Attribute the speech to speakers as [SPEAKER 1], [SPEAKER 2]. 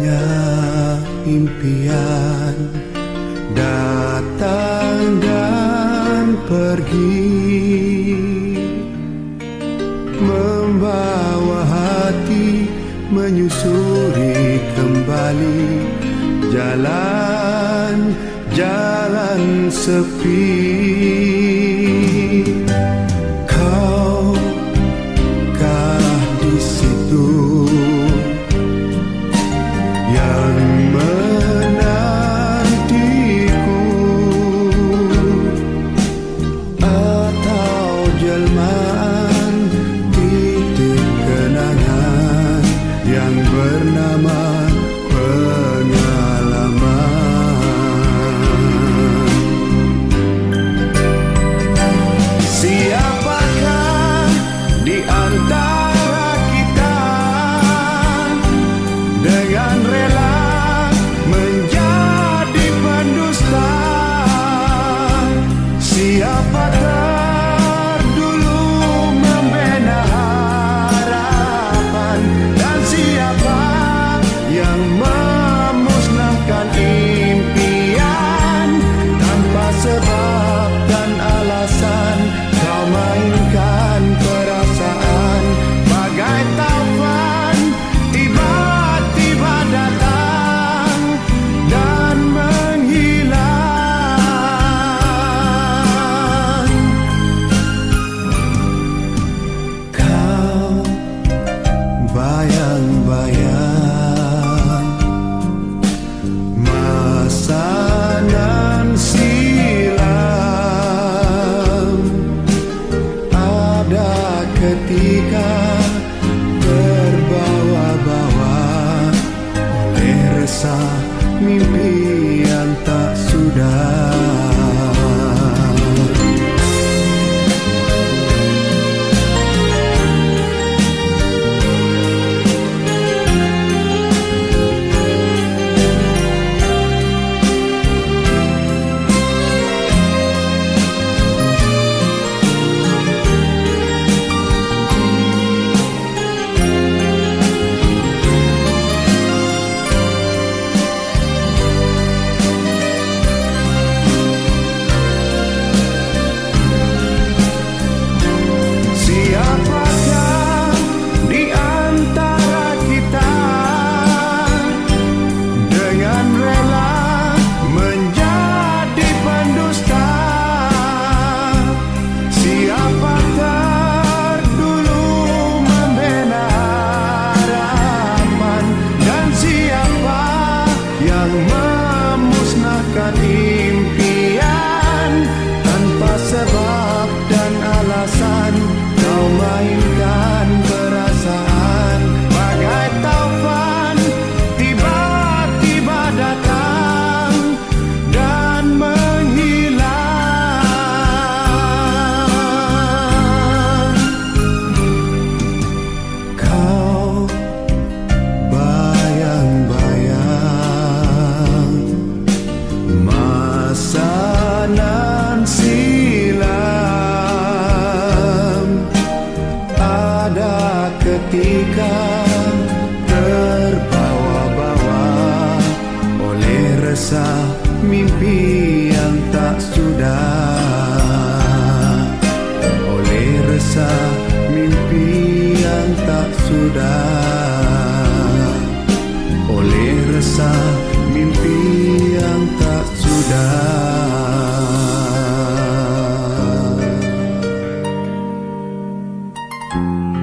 [SPEAKER 1] banyak impian datang dan pergi, membawa hati menyusuri kembali jalan-jalan sepi. Kaukah di situ yang menantiku, atau jelmaan titik kenangan yang bernama pengalaman? Siapakah di antara kita dengan rela menjadi pendusta? Siapa terdulu membina harapan, dan siapa yang memusnahkan impian tanpa sebab dan alasan? Kau mainkan perasaan bagai taufan, tiba-tiba datang dan menghilang. Kau bayang-bayang masa nan silam, ada ketika terbawa-bawa oleh resah mimpi yang tak sudah. Memusnahkan impian tanpa sebab dan alasan. Kau mainkan perasaan bagai taufan, tiba-tiba datang dan menghilang. Kau bayang-bayang masa nan silam, ada ketika terbawa-bawa oleh resah mimpi yang tak sudah, oleh resah mimpi yang tak sudah, oleh resah mimpi yang tak sudah.